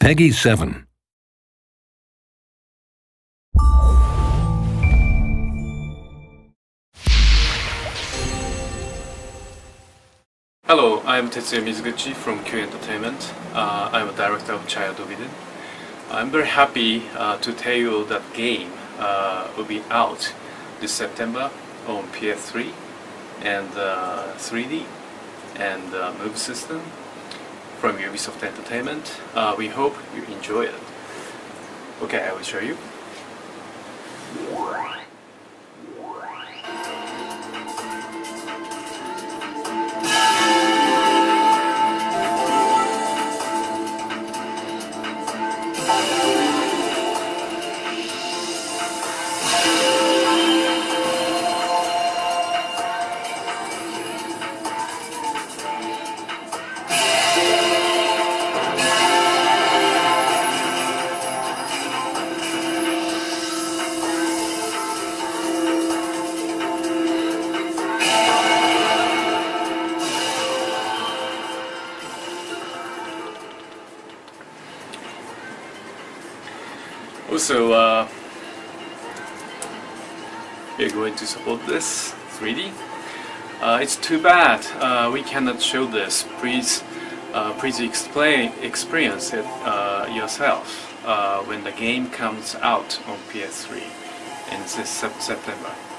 Peggy 7. Hello, I'm Mizuguchi from Q Entertainment. I'm a director of Child Dividend. I'm very happy to tell you that game will be out this September on PS3 and 3D and Move System from Ubisoft Entertainment. We hope you enjoy it. Okay, I will show you. Also, we're going to support this 3D. It's too bad we cannot show this. Please experience it yourself when the game comes out on PS3 in this September.